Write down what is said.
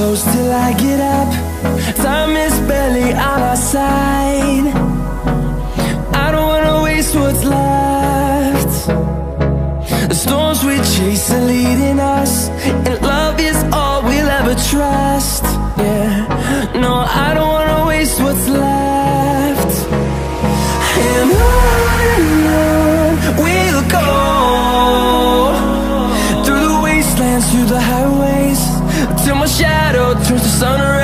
close till I get up. Time is barely on our side. I don't wanna waste what's left. The storms we chase are leading us, and love is all we'll ever trust. Yeah, no, I don't wanna waste what's left. And on we'll go, through the wastelands, through the highways, till my shadow turns to sun rays.